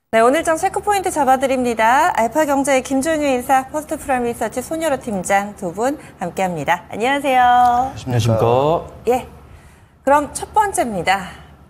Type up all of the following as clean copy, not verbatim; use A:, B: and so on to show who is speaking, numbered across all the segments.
A: 네, 오늘장 체크포인트 잡아드립니다. 알파경제의 김종유 인사, 퍼스트프라임 리서치 손여로 팀장 두 분 함께합니다. 안녕하세요.
B: 안녕하십니까.
A: 예, 그럼 첫 번째입니다.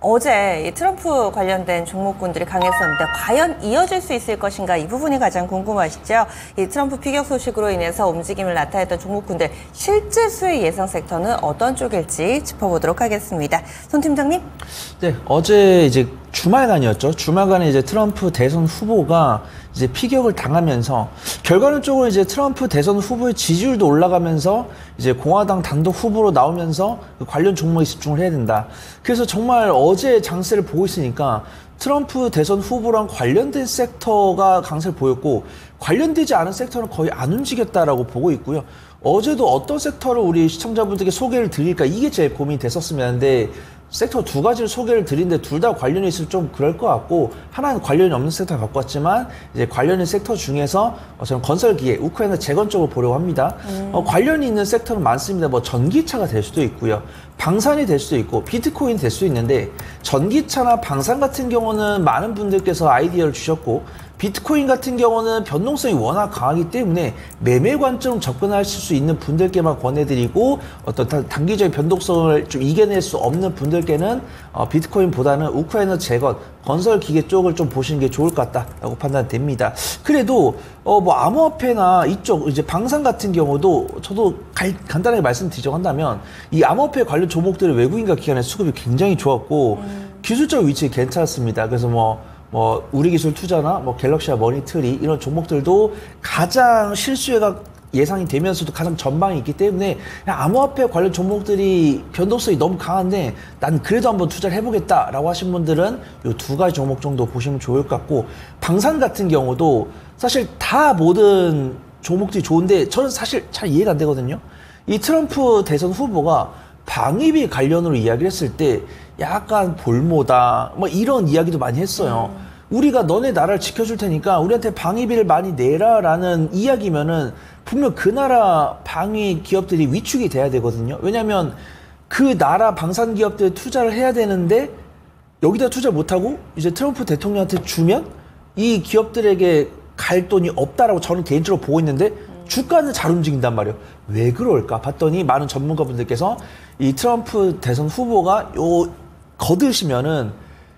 A: 어제 이 트럼프 관련된 종목군들이 강했었는데 과연 이어질 수 있을 것인가, 이 부분이 가장 궁금하시죠? 이 트럼프 피격 소식으로 인해서 움직임을 나타냈던 종목군들 실제 수의 예상 섹터는 어떤 쪽일지 짚어보도록 하겠습니다. 손 팀장님.
B: 네, 어제 이제 주말간이었죠. 주말간에 이제 트럼프 대선 후보가 이제 피격을 당하면서 결과론적으로 이제 트럼프 대선 후보의 지지율도 올라가면서 이제 공화당 단독 후보로 나오면서 그 관련 종목에 집중을 해야 된다. 그래서 정말 어제 장세를 보고 있으니까 트럼프 대선 후보랑 관련된 섹터가 강세를 보였고 관련되지 않은 섹터는 거의 안 움직였다라고 보고 있고요. 어제도 어떤 섹터를 우리 시청자분들께 소개를 드릴까, 이게 제일 고민이 됐었으면 하는데 섹터 두 가지를 소개를 드리는데 둘 다 관련이 있으면 좀 그럴 것 같고, 하나는 관련이 없는 섹터를 갖고 왔지만 이제 관련인 섹터 중에서 저는 건설기계, 우크라이나 재건 쪽을 보려고 합니다. 관련이 있는 섹터는 많습니다. 뭐 전기차가 될 수도 있고요, 방산이 될 수도 있고, 비트코인이 될 수도 있는데 전기차나 방산 같은 경우는 많은 분들께서 아이디어를 주셨고, 비트코인 같은 경우는 변동성이 워낙 강하기 때문에 매매 관점 접근하실 수 있는 분들께만 권해드리고, 어떤 단기적인 변동성을 좀 이겨낼 수 없는 분들께는 비트코인보다는 우크라이나 재건, 건설 기계 쪽을 좀 보시는 게 좋을 것 같다라고 판단됩니다. 그래도 뭐 암호화폐나 이쪽 이제 방산 같은 경우도 저도 간단하게 말씀드리자고 한다면 이 암호화폐 관련 종목들의 외국인과 기관의 수급이 굉장히 좋았고 기술적 위치 괜찮았습니다. 그래서 뭐 우리기술 투자나 뭐 갤럭시와 머니트리 이런 종목들도 가장 실수혜가 예상이 되면서도 가장 전방이 있기 때문에 암호화폐 관련 종목들이 변동성이 너무 강한데 난 그래도 한번 투자를 해보겠다라고 하신 분들은 이 두 가지 종목 정도 보시면 좋을 것 같고, 방산 같은 경우도 사실 다 모든 종목들이 좋은데 저는 사실 잘 이해가 안 되거든요. 이 트럼프 대선 후보가 방위비 관련으로 이야기를 했을 때 약간 볼모다 뭐 이런 이야기도 많이 했어요. 우리가 너네 나라를 지켜줄 테니까 우리한테 방위비를 많이 내라라는 이야기면은 분명 그 나라 방위 기업들이 위축이 돼야 되거든요. 왜냐하면 그 나라 방산 기업들 투자를 해야 되는데 여기다 투자 못하고 이제 트럼프 대통령한테 주면 이 기업들에게 갈 돈이 없다라고 저는 개인적으로 보고 있는데 주가는 잘 움직인단 말이에요. 왜 그럴까 봤더니 많은 전문가분들께서 이 트럼프 대선 후보가 거드시면은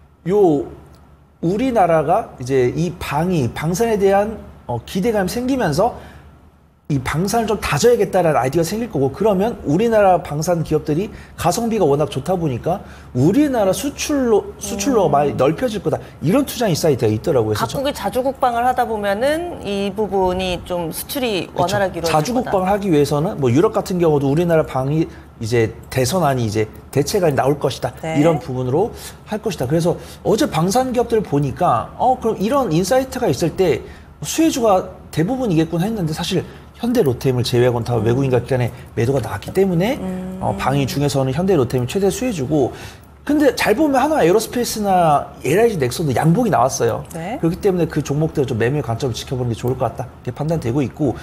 B: 우리나라가 이제 이 방산에 대한 기대감이 생기면서 이 방산을 좀 다져야겠다라는 아이디어가 생길 거고, 그러면 우리나라 방산 기업들이 가성비가 워낙 좋다 보니까 우리나라 수출로 많이 넓혀질 거다, 이런 투자 인사이트가 되어 있더라고요.
A: 각국이 자주국방을 하다 보면은 이 부분이 좀 수출이 원활하게 이루어질 거다.
B: 자주국방을 하기 위해서는 뭐 유럽 같은 경우도 우리나라 방위 이제 대선안이 이제 대책안이 나올 것이다. 네. 이런 부분으로 할 것이다. 그래서 어제 방산 기업들을 보니까 그럼 이런 인사이트가 있을 때 수혜주가 대부분이겠구나 했는데, 사실 현대 로템을 제외하고는 다 외국인과 기관의 매도가 나왔기 때문에 방위 중에서는 현대 로템이 최대 수혜주고, 근데 잘 보면 하나 에어로스페이스나 LIG 넥슨도 양봉이 나왔어요. 네. 그렇기 때문에 그 종목들 좀 매매 관점을 지켜보는 게 좋을 것 같다, 이렇게 판단되고 있고,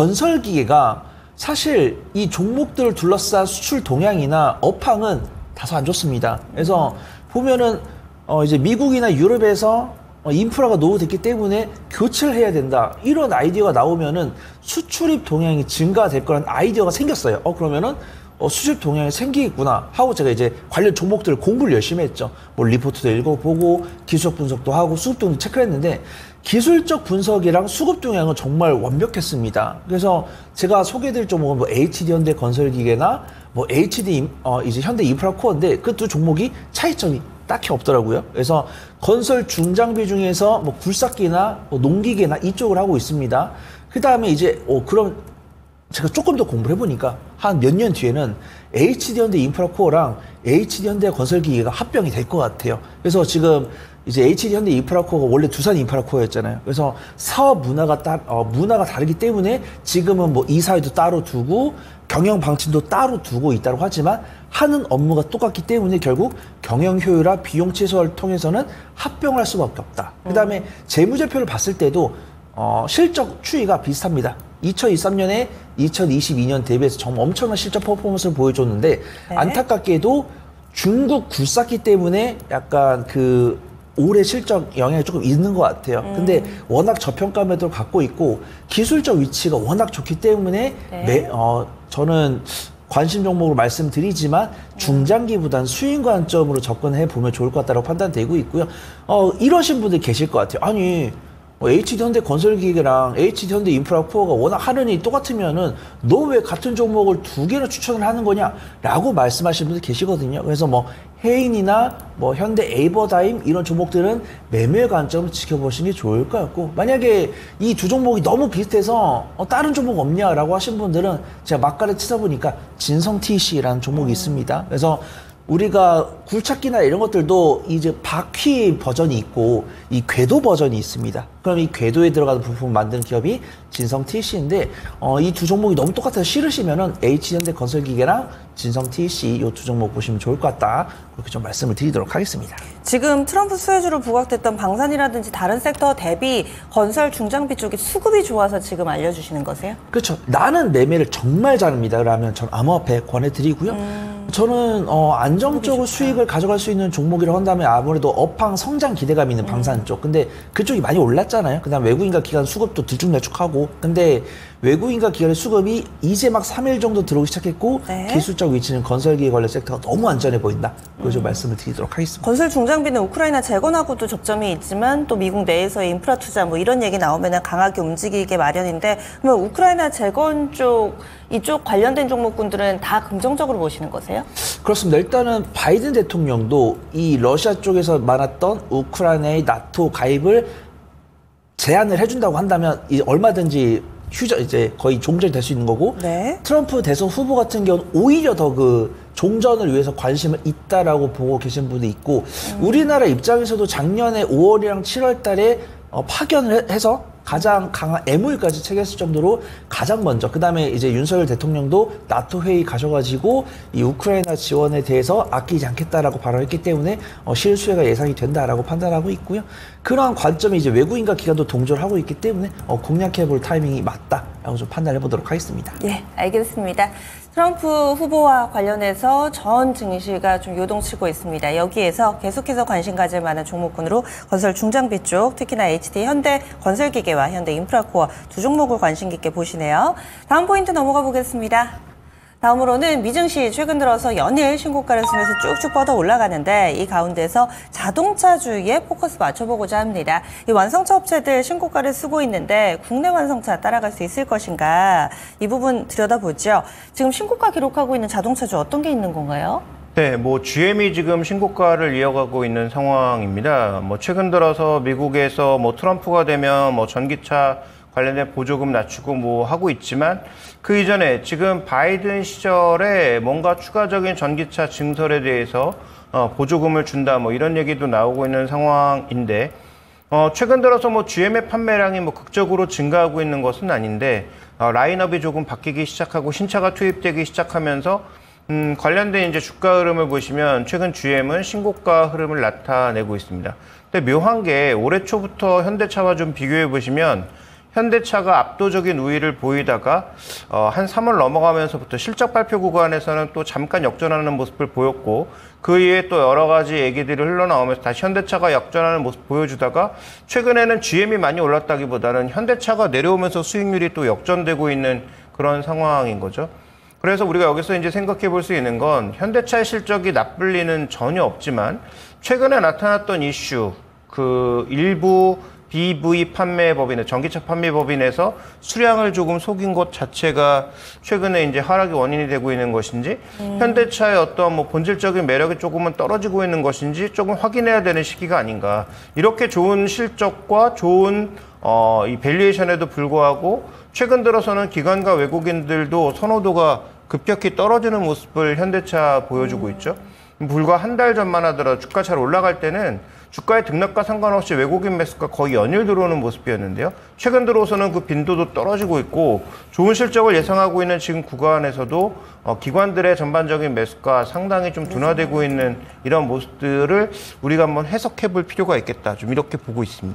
B: 건설기계가 사실 이 종목들을 둘러싼 수출 동향이나 업황은 다소 안 좋습니다. 그래서 보면은 이제 미국이나 유럽에서 인프라가 노후됐기 때문에 교체를 해야 된다, 이런 아이디어가 나오면은 수출입 동향이 증가될 거라는 아이디어가 생겼어요. 그러면은 수출 동향이 생기겠구나 하고 제가 이제 관련 종목들을 공부를 열심히 했죠. 뭐 리포트도 읽어보고 기술적 분석도 하고 수급 동향도 체크를 했는데, 기술적 분석이랑 수급 동향은 정말 완벽했습니다. 그래서 제가 소개해드릴 종목은 뭐 HD 현대 건설기계나 뭐 HD 이제 현대 인프라코어인데 그 두 종목이 차이점이 딱히 없더라고요. 그래서 건설 중장비 중에서 뭐 굴삭기나 뭐 농기계나 이쪽을 하고 있습니다. 그 다음에 이제 그럼 제가 조금 더 공부를 해보니까 한 몇 년 뒤에는 HD 현대 인프라코어랑 HD 현대 건설기계가 합병이 될 것 같아요. 그래서 지금 이제 HD 현대 인프라코어가 원래 두산 인프라코어였잖아요. 그래서 사업 문화가 다르기 때문에 지금은 뭐 이사회도 따로 두고 경영 방침도 따로 두고 있다고 하지만 하는 업무가 똑같기 때문에 결국 경영 효율화, 비용 최소화를 통해서는 합병을 할 수밖에 없다. 그 다음에 재무제표를 봤을 때도 실적 추이가 비슷합니다. 2023년에 2022년 대비해서 정말 엄청난 실적 퍼포먼스를 보여줬는데, 네. 안타깝게도 중국 굴삭기 때문에 약간 그 올해 실적 영향이 조금 있는 것 같아요. 근데 워낙 저평가매도를 갖고 있고 기술적 위치가 워낙 좋기 때문에
A: 네.
B: 저는 관심 종목으로 말씀드리지만 중장기보단 수익 관점으로 접근해 보면 좋을 것 같다고 판단되고 있고요. 이러신 분들 계실 것 같아요. 아니 HD현대 건설기계랑 HD현대 인프라코어가 워낙 하느니 똑같으면은 너 왜 같은 종목을 두 개나 추천을 하는 거냐라고 말씀하시는 분들 계시거든요. 그래서 뭐 해인이나 뭐 현대 에이버다임 이런 종목들은 매매 관점을 지켜보시는 게 좋을 것 같고, 만약에 이 두 종목이 너무 비슷해서 다른 종목 없냐라고 하신 분들은 제가 막간에 찾아보니까 진성 TC라는 종목이 있습니다. 그래서 우리가 굴착기나 이런 것들도 이제 바퀴 버전이 있고 이 궤도 버전이 있습니다. 그럼 이 궤도에 들어가는 부품을 만드는 기업이 진성 TC인데 이 두 종목이 너무 똑같아서 싫으시면은 H현대 건설기계랑 진성 TC 이 두 종목 보시면 좋을 것 같다. 그렇게 좀 말씀을 드리도록 하겠습니다.
A: 지금 트럼프 수혜주로 부각됐던 방산이라든지 다른 섹터 대비 건설 중장비 쪽이 수급이 좋아서 지금 알려주시는 거세요?
B: 그렇죠. 나는 매매를 정말 잘합니다. 그러면 전 암호화폐 권해드리고요. 저는 안정적으로 수익을 가져갈 수 있는 종목이라고 한다면 아무래도 업황 성장 기대감이 있는 방산 쪽. 근데 그쪽이 많이 올랐잖아요. 그다음 외국인과 기관 수급도 들쭉날쭉하고. 근데 외국인과 기관의 수급이 이제 막 3일 정도 들어오기 시작했고
A: 네.
B: 기술적 위치는 건설기계 관련 섹터가 너무 안전해 보인다. 그걸 좀 말씀을 드리도록 하겠습니다.
A: 건설 중장비는 우크라이나 재건하고도 접점이 있지만 또 미국 내에서의 인프라 투자 뭐 이런 얘기 나오면 강하게 움직이게 마련인데, 그러면 우크라이나 재건 쪽 이쪽 관련된 종목군들은 다 긍정적으로 보시는 거세요?
B: 그렇습니다. 일단은 바이든 대통령도 이 러시아 쪽에서 많았던 우크라이나의 나토 가입을 제안을 해준다고 한다면 얼마든지 이제 거의 종전이 될 수 있는 거고,
A: 네.
B: 트럼프 대선 후보 같은 경우는 오히려 더 그 종전을 위해서 관심을 있다라고 보고 계신 분도 있고, 우리나라 입장에서도 작년에 5월이랑 7월 달에 파견을 해서 가장 강한 MOU까지 체결했을 정도로 가장 먼저, 그 다음에 이제 윤석열 대통령도 나토 회의 가셔가지고 이 우크라이나 지원에 대해서 아끼지 않겠다라고 발언했기 때문에 실수혜가 예상이 된다라고 판단하고 있고요. 그러한 관점이 이제 외국인과 기관도 동조를 하고 있기 때문에 공략해볼 타이밍이 맞다라고 좀 판단해 보도록 하겠습니다.
A: 예, 알겠습니다. 트럼프 후보와 관련해서 전 증시가 좀 요동치고 있습니다. 여기에서 계속해서 관심 가질 만한 종목군으로 건설 중장비 쪽, 특히나 HD 현대 건설기계와 현대 인프라코어 두 종목을 관심 깊게 보시네요. 다음 포인트 넘어가 보겠습니다. 다음으로는 미증시 최근 들어서 연일 신고가를 쓰면서 쭉쭉 뻗어 올라가는데, 이 가운데서 자동차주에 포커스 맞춰보고자 합니다. 이 완성차 업체들 신고가를 쓰고 있는데 국내 완성차 따라갈 수 있을 것인가, 이 부분 들여다보죠. 지금 신고가 기록하고 있는 자동차주 어떤 게 있는 건가요?
C: 네, 뭐 GM이 지금 신고가를 이어가고 있는 상황입니다. 뭐 최근 들어서 미국에서 뭐 트럼프가 되면 뭐 전기차 관련된 보조금 낮추고 뭐 하고 있지만, 그 이전에 지금 바이든 시절에 뭔가 추가적인 전기차 증설에 대해서 보조금을 준다 뭐 이런 얘기도 나오고 있는 상황인데, 최근 들어서 뭐 GM의 판매량이 뭐 극적으로 증가하고 있는 것은 아닌데, 라인업이 조금 바뀌기 시작하고 신차가 투입되기 시작하면서 관련된 이제 주가 흐름을 보시면 최근 GM은 신고가 흐름을 나타내고 있습니다. 근데 묘한 게 올해 초부터 현대차와 좀 비교해 보시면 현대차가 압도적인 우위를 보이다가 한 3월 넘어가면서부터 실적 발표 구간에서는 또 잠깐 역전하는 모습을 보였고, 그 이후에 또 여러 가지 얘기들이 흘러나오면서 다시 현대차가 역전하는 모습 보여주다가 최근에는 GM이 많이 올랐다기보다는 현대차가 내려오면서 수익률이 또 역전되고 있는 그런 상황인 거죠. 그래서 우리가 여기서 이제 생각해 볼 수 있는 건, 현대차의 실적이 나쁠 리는 전혀 없지만 최근에 나타났던 이슈, 그 일부 BV 판매법인, 전기차 판매법인에서 수량을 조금 속인 것 자체가 최근에 이제 하락의 원인이 되고 있는 것인지, 현대차의 어떤 뭐 본질적인 매력이 조금은 떨어지고 있는 것인지 조금 확인해야 되는 시기가 아닌가. 이렇게 좋은 실적과 좋은 이 밸류에이션에도 불구하고 최근 들어서는 기관과 외국인들도 선호도가 급격히 떨어지는 모습을 현대차 보여주고 있죠. 불과 한 달 전만 하더라도 주가 잘 올라갈 때는 주가의 등락과 상관없이 외국인 매수가 거의 연일 들어오는 모습이었는데요. 최근 들어서는 그 빈도도 떨어지고 있고, 좋은 실적을 예상하고 있는 지금 구간에서도 기관들의 전반적인 매수가 상당히 좀 둔화되고 있는 이런 모습들을 우리가 한번 해석해 볼 필요가 있겠다. 좀 이렇게 보고 있습니다.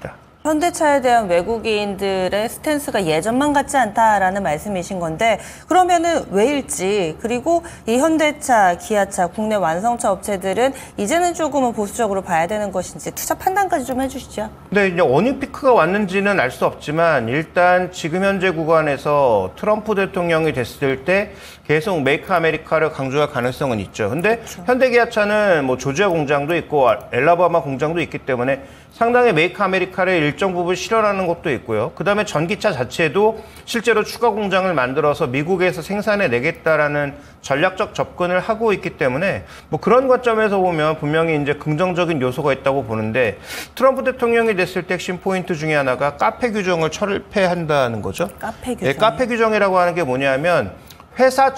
A: 현대차에 대한 외국인들의 스탠스가 예전만 같지 않다라는 말씀이신 건데 그러면은 왜일지 그리고 이 현대차, 기아차, 국내 완성차 업체들은 이제는 조금은 보수적으로 봐야 되는 것인지 투자 판단까지 좀 해주시죠.
C: 네, 이제 어느 피크가 왔는지는 알 수 없지만 일단 지금 현재 구간에서 트럼프 대통령이 됐을 때 계속 메이크 아메리카를 강조할 가능성은 있죠. 근데 현대기아차는 뭐 조지아 공장도 있고 엘라바마 공장도 있기 때문에 상당히 메이크 아메리카를 일정 부분 실현하는 것도 있고요. 그다음에 전기차 자체도 실제로 추가 공장을 만들어서 미국에서 생산해 내겠다라는 전략적 접근을 하고 있기 때문에 뭐 그런 관점에서 보면 분명히 이제 긍정적인 요소가 있다고 보는데 트럼프 대통령이 됐을 때 핵심 포인트 중에 하나가 카페 규정을 철폐한다는 거죠.
A: 카페 규정.
C: 예, 카페 규정이라고 하는 게 뭐냐면 회사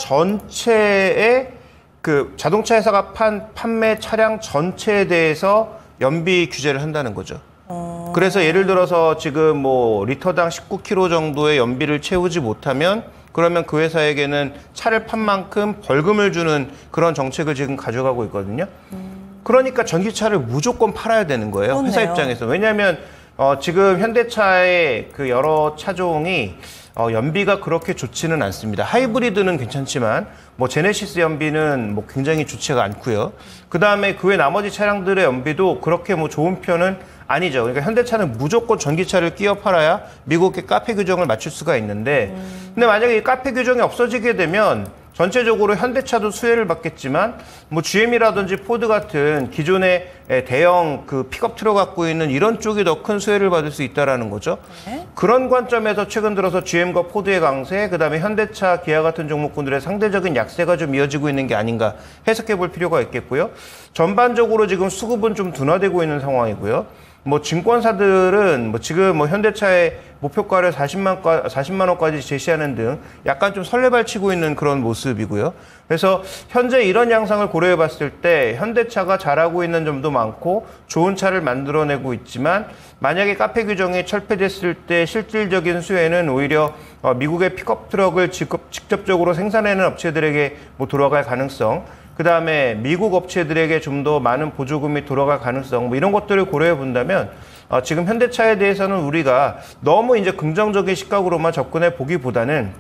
C: 전체의 그 자동차 회사가 판매 차량 전체에 대해서 연비 규제를 한다는 거죠. 그래서 예를 들어서 지금 뭐 리터당 19km 정도의 연비를 채우지 못하면 그러면 그 회사에게는 차를 판 만큼 벌금을 주는 그런 정책을 지금 가져가고 있거든요. 그러니까 전기차를 무조건 팔아야 되는 거예요.
A: 그렇네요.
C: 회사 입장에서. 왜냐하면 지금 현대차의 그 여러 차종이 연비가 그렇게 좋지는 않습니다. 하이브리드는 괜찮지만 뭐 제네시스 연비는 뭐 굉장히 좋지가 않고요. 그다음에 그 외 나머지 차량들의 연비도 그렇게 뭐 좋은 편은 아니죠. 그러니까 현대차는 무조건 전기차를 끼워 팔아야 미국의 카페 규정을 맞출 수가 있는데 근데 만약에 이 카페 규정이 없어지게 되면 전체적으로 현대차도 수혜를 받겠지만 뭐 GM이라든지 포드 같은 기존의 대형 그 픽업 트럭 갖고 있는 이런 쪽이 더 큰 수혜를 받을 수 있다라는 거죠.
A: 네.
C: 그런 관점에서 최근 들어서 GM과 포드의 강세, 그다음에 현대차, 기아 같은 종목군들의 상대적인 약세가 좀 이어지고 있는 게 아닌가 해석해 볼 필요가 있겠고요. 전반적으로 지금 수급은 좀 둔화되고 있는 상황이고요. 뭐 증권사들은 뭐 지금 뭐 현대차의 목표가를 40만 원까지 제시하는 등 약간 좀 설레발치고 있는 그런 모습이고요. 그래서 현재 이런 양상을 고려해 봤을 때 현대차가 잘하고 있는 점도 많고 좋은 차를 만들어내고 있지만 만약에 카페 규정이 철폐됐을 때 실질적인 수혜는 오히려 미국의 픽업 트럭을 직접적으로 생산하는 업체들에게 뭐 돌아갈 가능성, 그 다음에 미국 업체들에게 좀 더 많은 보조금이 돌아갈 가능성, 뭐 이런 것들을 고려해 본다면 지금 현대차에 대해서는 우리가 너무 이제 긍정적인 시각으로만 접근해 보기보다는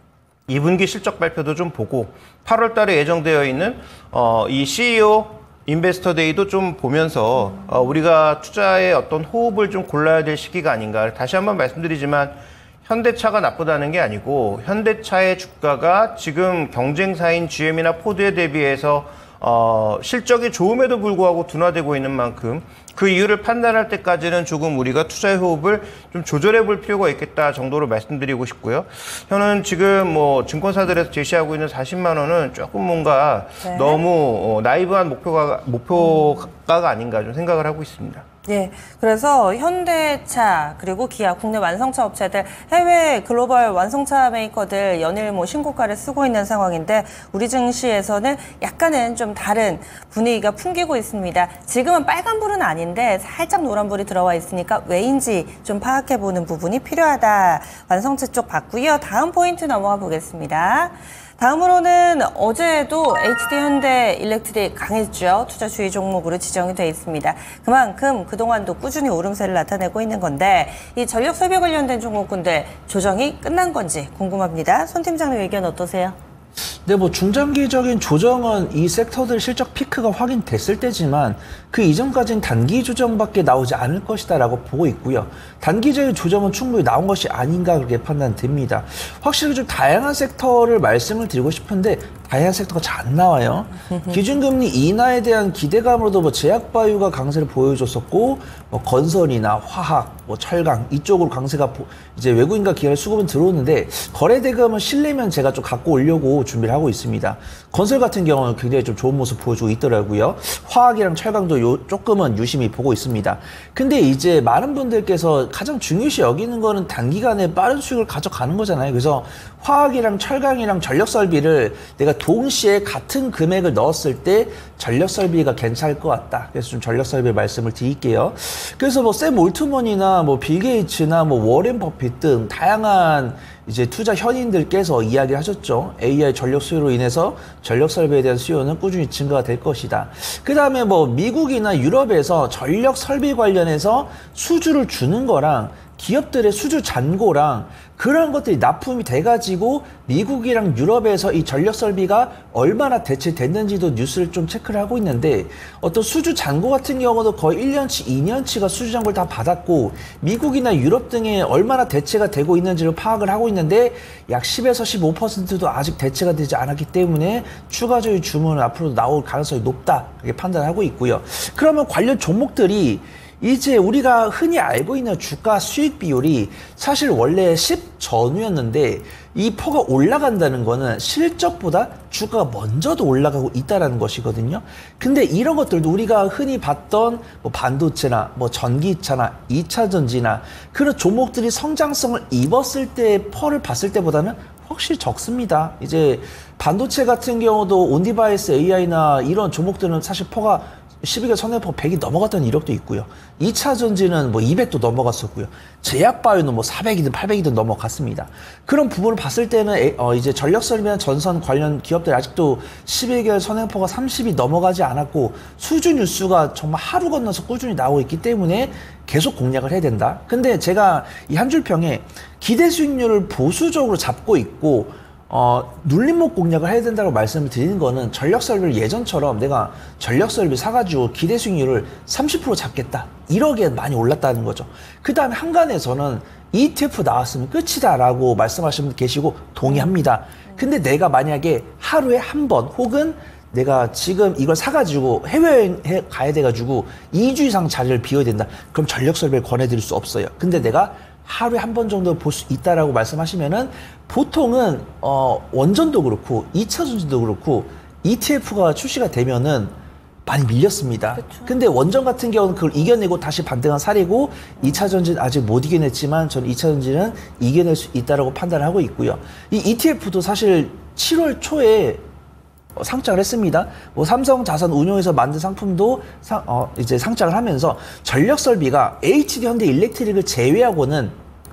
C: 2분기 실적 발표도 좀 보고 8월 달에 예정되어 있는 이 CEO 인베스터 데이도 좀 보면서 우리가 투자의 어떤 호흡을 좀 골라야 될 시기가 아닌가. 다시 한번 말씀드리지만 현대차가 나쁘다는 게 아니고 현대차의 주가가 지금 경쟁사인 GM이나 포드에 대비해서 실적이 좋음에도 불구하고 둔화되고 있는 만큼 그 이유를 판단할 때까지는 조금 우리가 투자의 호흡을 좀 조절해 볼 필요가 있겠다 정도로 말씀드리고 싶고요. 저는 지금 뭐 증권사들에서 제시하고 있는 40만 원은 조금 뭔가
A: 네.
C: 너무 나이브한 목표가가 아닌가 좀 생각을 하고 있습니다.
A: 예, 그래서 현대차 그리고 기아 국내 완성차 업체들 해외 글로벌 완성차 메이커들 연일 뭐 신고가를 쓰고 있는 상황인데 우리 증시에서는 약간은 좀 다른 분위기가 풍기고 있습니다. 지금은 빨간불은 아닌데 살짝 노란불이 들어와 있으니까 왜인지 좀 파악해보는 부분이 필요하다. 완성차 쪽 봤고요. 다음 포인트 넘어가 보겠습니다. 다음으로는 어제도 HD 현대 일렉트릭 강했죠. 투자 주의 종목으로 지정이 돼 있습니다. 그만큼 그동안도 꾸준히 오름세를 나타내고 있는 건데 이 전력 설비 관련된 종목군들 조정이 끝난 건지 궁금합니다. 손 팀장님 의견 어떠세요?
B: 네, 뭐 중장기적인 조정은 이 섹터들 실적 피크가 확인됐을 때지만 그 이전까지는 단기 조정밖에 나오지 않을 것이다라고 보고 있고요. 단기적인 조정은 충분히 나온 것이 아닌가 그렇게 판단됩니다. 확실히 좀 다양한 섹터를 말씀을 드리고 싶은데 다양한 섹터가 잘 안 나와요. 기준금리 인하에 대한 기대감으로도 뭐 제약바이오가 강세를 보여줬었고 뭐 건설이나 화학, 뭐 철강 이쪽으로 강세가 이제 외국인과 기관의 수급은 들어오는데 거래대금은 실리면 제가 좀 갖고 오려고 준비를 하고 있습니다. 건설 같은 경우는 굉장히 좀 좋은 모습 보여주고 있더라고요. 화학이랑 철강도 조금은 유심히 보고 있습니다. 근데 이제 많은 분들께서 가장 중요시 여기는 거는 단기간에 빠른 수익을 가져가는 거잖아요. 그래서 화학이랑 철강이랑 전력 설비를 내가 동시에 같은 금액을 넣었을 때 전력 설비가 괜찮을 것 같다. 그래서 좀 전력 설비 말씀을 드릴게요. 그래서 뭐 샘 올트먼이나 뭐 빌 게이츠나 뭐 워렌 버핏 등 다양한 이제 투자 현인들께서 이야기를 하셨죠. AI 전력 수요로 인해서 전력 설비에 대한 수요는 꾸준히 증가가 될 것이다. 그 다음에 뭐 미국이나 유럽에서 전력 설비 관련해서 수주를 주는 거랑 기업들의 수주 잔고랑 그런 것들이 납품이 돼가지고 미국이랑 유럽에서 이 전력 설비가 얼마나 대체됐는지도 뉴스를 좀 체크를 하고 있는데 어떤 수주 잔고 같은 경우도 거의 1년치, 2년치가 수주 잔고를 다 받았고 미국이나 유럽 등에 얼마나 대체가 되고 있는지를 파악을 하고 있는데 약 10에서 15%도 아직 대체가 되지 않았기 때문에 추가적인 주문은 앞으로도 나올 가능성이 높다 이렇게 판단하고 있고요. 그러면 관련 종목들이 이제 우리가 흔히 알고 있는 주가 수익 비율이 사실 원래 10 전후였는데 이 퍼가 올라간다는 거는 실적보다 주가가 먼저도 올라가고 있다는 것이거든요. 근데 이런 것들도 우리가 흔히 봤던 뭐 반도체나 뭐 전기차나 2차 전지나 그런 종목들이 성장성을 입었을 때 퍼를 봤을 때보다는 확실히 적습니다. 이제 반도체 같은 경우도 온디바이스 AI나 이런 종목들은 사실 퍼가 12개월 선행퍼 100이 넘어갔다는 이력도 있고요. 2차 전지는 뭐 200도 넘어갔었고요. 제약바이오는 뭐 400이든 800이든 넘어갔습니다. 그런 부분을 봤을 때는 이제 전력설비나 전선 관련 기업들이 아직도 12개월 선행퍼가 30이 넘어가지 않았고 수주 뉴스가 정말 하루 건너서 꾸준히 나오고 있기 때문에 계속 공략을 해야 된다. 근데 제가 이 한 줄 평에 기대 수익률을 보수적으로 잡고 있고 눌림목 공략을 해야 된다고 말씀을 드리는 거는 전력 설비를 예전처럼 내가 전력 설비 사가지고 기대 수익률을 30% 잡겠다. 1억에 많이 올랐다는 거죠. 그 다음에 한간에서는 ETF 나왔으면 끝이다라고 말씀하시는 분 계시고 동의합니다. 근데 내가 만약에 하루에 한 번 혹은 내가 지금 이걸 사가지고 해외여행 가야 돼가지고 2주 이상 자리를 비워야 된다. 그럼 전력 설비를 권해드릴 수 없어요. 근데 내가 하루에 한 번 정도 볼 수 있다라고 말씀하시면은 보통은 원전도 그렇고 2차 전지도 그렇고 ETF가 출시가 되면은 많이 밀렸습니다. 그쵸. 근데 원전 같은 경우는 그걸 이겨내고 다시 반등한 사례고 2차 전지는 아직 못 이겨냈지만 저는 2차 전지는 이겨낼 수 있다라고 판단을 하고 있고요. 이 ETF도 사실 7월 초에 상장을 했습니다. 뭐 삼성 자산 운용에서 만든 상품도 이제 상장을 하면서 전력 설비가 HD 현대 일렉트릭을 제외하고는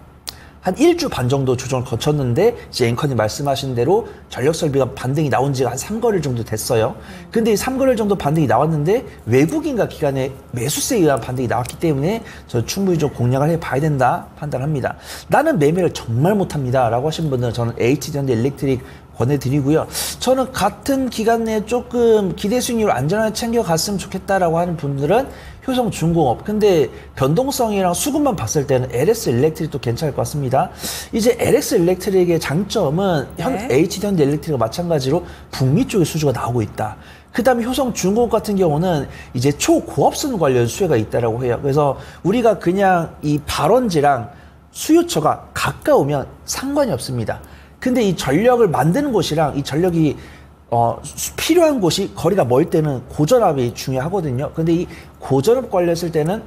B: 한 1주 반 정도 조정을 거쳤는데 이제 앵커님 말씀하신 대로 전력 설비가 반등이 나온 지가 한 3거래일 정도 됐어요. 근데 이 3거래일 정도 반등이 나왔는데 외국인과 기관의 매수세에 의한 반등이 나왔기 때문에 저 충분히 좀 공략을 해봐야 된다 판단합니다. 나는 매매를 정말 못합니다 라고 하신 분들은 저는 HD 현대 일렉트릭 권해드리고요. 저는 같은 기간 내에 조금 기대 수익률 안전하게 챙겨갔으면 좋겠다라고 하는 분들은 효성중공업. 근데 변동성이랑 수급만 봤을 때는 LS 일렉트릭도 괜찮을 것 같습니다. 이제 LS 일렉트릭의 장점은 HD 현대 일렉트릭과 마찬가지로 북미 쪽에 수주가 나오고 있다. 그 다음에 효성중공업 같은 경우는 이제 초고압선 관련 수요가 있다라고 해요. 그래서 우리가 그냥 이 발원지랑 수요처가 가까우면 상관이 없습니다. 근데 이 전력을 만드는 곳이랑 이 전력이 필요한 곳이 거리가 멀 때는 고전압이 중요하거든요. 근데 이 고전압 관련했을 때는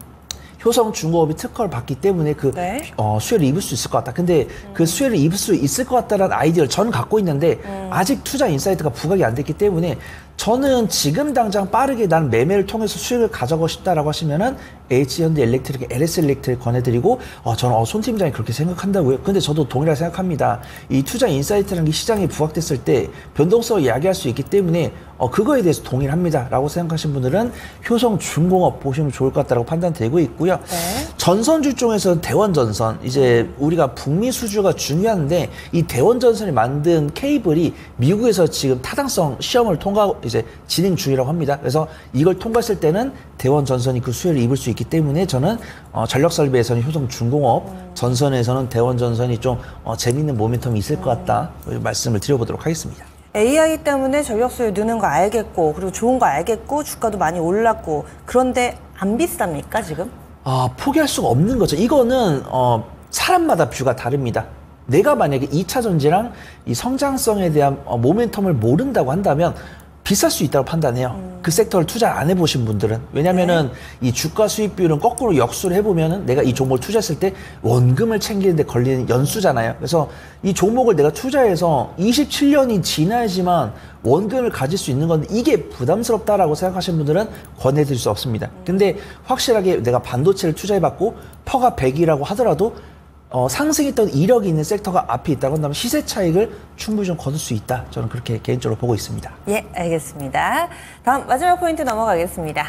B: 효성중공업이 특허를 받기 때문에 그 수혜를 입을 수 있을 것 같다. 근데 그 수혜를 입을 수 있을 것 같다는 아이디어를 저는 갖고 있는데 아직 투자 인사이트가 부각이 안 됐기 때문에 저는 지금 당장 빠르게 난 매매를 통해서 수익을 가져가고 싶다라고 하시면은 H현대 일렉트릭, LS 일렉트릭 권해드리고 저는 손 팀장이 그렇게 생각한다고요. 근데 저도 동일하게 생각합니다. 이 투자 인사이트라는 게 시장이 부각됐을 때 변동성을 이야기할 수 있기 때문에 그거에 대해서 동일합니다 라고 생각하신 분들은 효성중공업 보시면 좋을 것 같다고 판단되고 있고요. 전선주 중에서는 대원전선, 이제 우리가 북미 수주가 중요한데 이 대원전선이 만든 케이블이 미국에서 지금 타당성 시험을 통과하고 이제 진행 중이라고 합니다. 그래서 이걸 통과했을 때는 대원전선이 그 수혜를 입을 수 있기 때문에 저는 전력설비에서는 효성중공업, 전선에서는 대원전선이 좀 재미있는 모멘텀이 있을 것 같다 말씀을 드려보도록 하겠습니다.
A: AI 때문에 전력 수요 느는 거 알겠고 그리고 좋은 거 알겠고 주가도 많이 올랐고 그런데 안 비쌉니까 지금?
B: 포기할 수가 없는 거죠. 이거는 사람마다 뷰가 다릅니다. 내가 만약에 2차 전지랑 이 성장성에 대한 모멘텀을 모른다고 한다면 비쌀 수 있다고 판단해요. 그 섹터를 투자 안 해보신 분들은. 왜냐면은 이 주가 수익 비율은 거꾸로 역수를 해보면은 내가 이 종목을 투자했을 때 원금을 챙기는데 걸리는 연수잖아요. 그래서 이 종목을 내가 투자해서 27년이 지나야지만 원금을 가질 수 있는 건데 이게 부담스럽다라고 생각하시는 분들은 권해드릴 수 없습니다. 근데 확실하게 내가 반도체를 투자해봤고 퍼가 100이라고 하더라도 상승했던 이력이 있는 섹터가 앞에 있다고 한다면 시세 차익을 충분히 좀 거둘 수 있다. 저는 그렇게 개인적으로 보고 있습니다.
A: 예, 알겠습니다. 다음 마지막 포인트 넘어가겠습니다.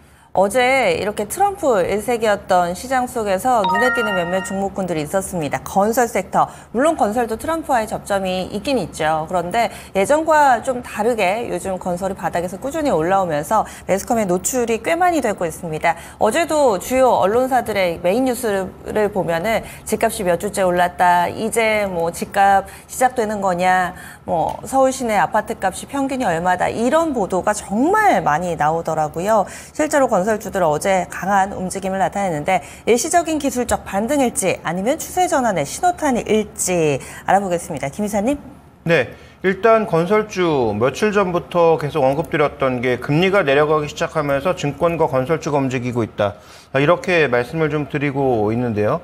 A: 어제 이렇게 트럼프 일색이었던 시장 속에서 눈에 띄는 몇몇 종목군들이 있었습니다. 건설 섹터, 물론 건설도 트럼프와의 접점이 있긴 있죠. 그런데 예전과 좀 다르게 요즘 건설이 바닥에서 꾸준히 올라오면서 매스컴의 노출이 꽤 많이 되고 있습니다. 어제도 주요 언론사들의 메인 뉴스를 보면은 집값이 몇 주째 올랐다, 이제 뭐 집값 시작되는 거냐, 뭐 서울 시내 아파트값이 평균이 얼마다, 이런 보도가 정말 많이 나오더라고요. 실제로 건설주들 어제 강한 움직임을 나타냈는데 일시적인 기술적 반등일지 아니면 추세 전환의 신호탄일지 알아보겠습니다. 김 이사님.
C: 네, 일단 건설주 며칠 전부터 계속 언급드렸던 게 금리가 내려가기 시작하면서 증권과 건설주가 움직이고 있다. 이렇게 말씀을 좀 드리고 있는데요.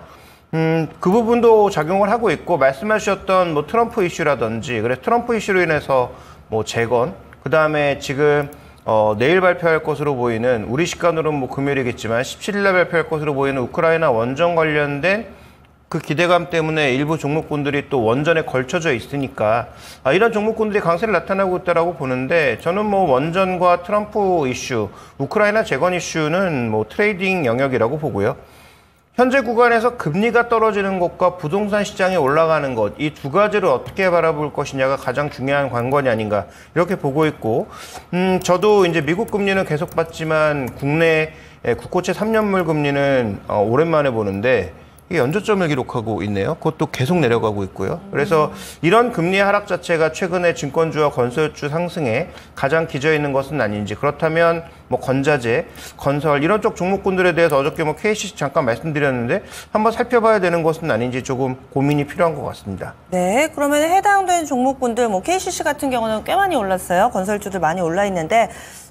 C: 그 부분도 작용을 하고 있고, 말씀하셨던 뭐 트럼프 이슈라든지, 그래서 트럼프 이슈로 인해서 뭐 재건, 그 다음에 지금 내일 발표할 것으로 보이는, 우리 시간으로는 뭐 금요일이겠지만 17일날 발표할 것으로 보이는 우크라이나 원전 관련된 그 기대감 때문에 일부 종목군들이 또 원전에 걸쳐져 있으니까 이런 종목군들이 강세를 나타나고 있다라고 보는데, 저는 뭐 원전과 트럼프 이슈, 우크라이나 재건 이슈는 뭐 트레이딩 영역이라고 보고요. 현재 구간에서 금리가 떨어지는 것과 부동산 시장이 올라가는 것, 이 두 가지를 어떻게 바라볼 것이냐가 가장 중요한 관건이 아닌가 이렇게 보고 있고, 저도 이제 미국 금리는 계속 봤지만 국내 국고채 3년물 금리는 오랜만에 보는데 이게 연저점을 기록하고 있네요. 그것도 계속 내려가고 있고요. 그래서 이런 금리 하락 자체가 최근에 증권주와 건설주 상승에 가장 기저 있는 것은 아닌지, 그렇다면 뭐 건자재, 건설 이런 쪽 종목군들에 대해서 어저께 뭐 KCC 잠깐 말씀드렸는데 한번 살펴봐야 되는 것은 아닌지 조금 고민이 필요한 것 같습니다.
A: 네, 그러면 해당된 종목군들, 뭐 KCC 같은 경우는 꽤 많이 올랐어요. 건설주들 많이 올라 있는데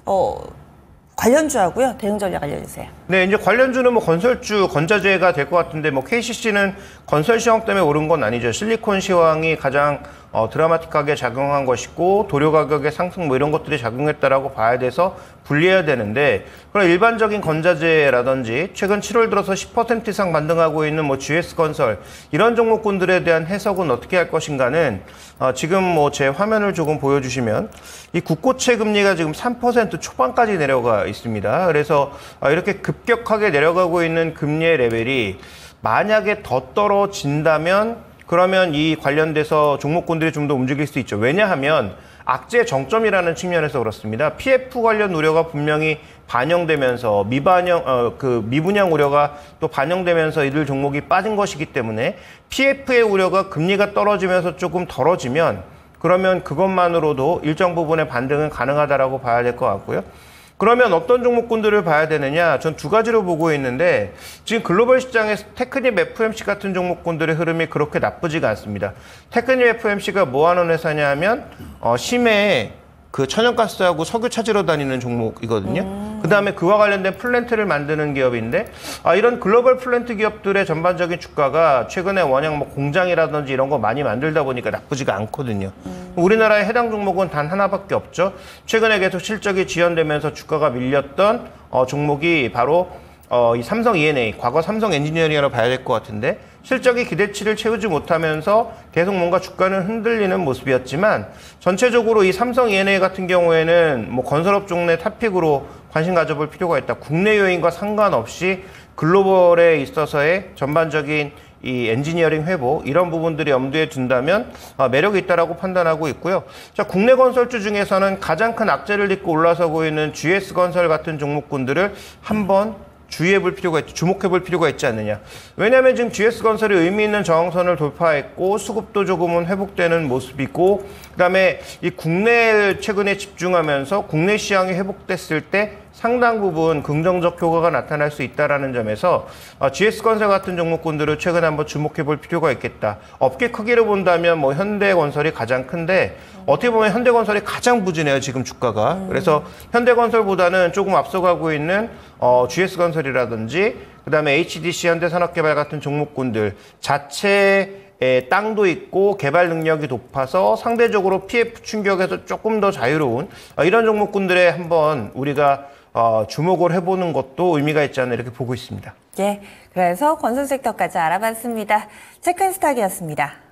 A: 관련주하고요, 대응 전략 알려주세요.
C: 네, 이제 관련주는 뭐 건설주, 건자재가 될 것 같은데, 뭐 KCC는 건설 시황 때문에 오른 건 아니죠. 실리콘 시황이 가장 드라마틱하게 작용한 것이고, 도료 가격의 상승 뭐 이런 것들이 작용했다라고 봐야 돼서 분리해야 되는데, 그럼 일반적인 건자재라든지 최근 7월 들어서 10% 이상 반등하고 있는 뭐 GS건설 이런 종목군들에 대한 해석은 어떻게 할 것인가는 지금 뭐 제 화면을 조금 보여주시면 이 국고채 금리가 지금 3% 초반까지 내려가 있습니다. 그래서 이렇게 급격하게 내려가고 있는 금리의 레벨이 만약에 더 떨어진다면 그러면 이 관련돼서 종목군들이 좀 더 움직일 수 있죠. 왜냐하면 악재 정점이라는 측면에서 그렇습니다. PF 관련 우려가 분명히 반영되면서 미분양 우려가 또 반영되면서 이들 종목이 빠진 것이기 때문에 PF의 우려가 금리가 떨어지면서 조금 덜어지면 그러면 그것만으로도 일정 부분의 반등은 가능하다라고 봐야 될 것 같고요. 그러면 어떤 종목군들을 봐야 되느냐? 전 두 가지로 보고 있는데, 지금 글로벌 시장에서 테크닙 FMC 같은 종목군들의 흐름이 그렇게 나쁘지가 않습니다. 테크닙 FMC가 뭐 하는 회사냐 하면 심해에 그 천연가스하고 석유 찾으러 다니는 종목이거든요. 그 다음에 그와 관련된 플랜트를 만드는 기업인데, 이런 글로벌 플랜트 기업들의 전반적인 주가가 최근에 워낙 뭐 공장이라든지 이런 거 많이 만들다 보니까 나쁘지가 않거든요. 우리나라에 해당 종목은 단 하나밖에 없죠. 최근에 계속 실적이 지연되면서 주가가 밀렸던 종목이 바로 이 삼성 E&A, 과거 삼성 엔지니어링이라고 봐야 될 것 같은데, 실적이 기대치를 채우지 못하면서 계속 뭔가 주가는 흔들리는 모습이었지만, 전체적으로 이 삼성 E&A 같은 경우에는 뭐 건설업 종내 탑픽으로 관심 가져볼 필요가 있다. 국내 요인과 상관없이 글로벌에 있어서의 전반적인 이 엔지니어링 회복 이런 부분들이 염두에 둔다면 매력이 있다라고 판단하고 있고요. 자, 국내 건설주 중에서는 가장 큰 악재를 딛고 올라서고 있는 GS건설 같은 종목군들을 한번 주의해볼 필요가 있죠. 주목해볼 필요가 있지 않느냐. 왜냐하면 지금 GS건설이 의미 있는 저항선을 돌파했고 수급도 조금은 회복되는 모습이고, 그다음에 이 국내에 최근에 집중하면서 국내 시장이 회복됐을 때 상당 부분 긍정적 효과가 나타날 수 있다라는 점에서 GS건설 같은 종목군들을 최근에 한번 주목해 볼 필요가 있겠다. 업계 크기를 본다면 뭐 현대건설이 가장 큰데 어떻게 보면 현대건설이 가장 부진해요, 지금 주가가. 그래서 현대건설보다는 조금 앞서가고 있는 GS건설이라든지 그다음에 HDC 현대산업개발 같은 종목군들 자체 땅도 있고 개발 능력이 높아서 상대적으로 PF 충격에서 조금 더 자유로운 이런 종목군들에 한번 우리가 주목을 해보는 것도 의미가 있지 않나 이렇게 보고 있습니다.
A: 예, 그래서 건설 섹터까지 알아봤습니다. 체크앤스탁이었습니다.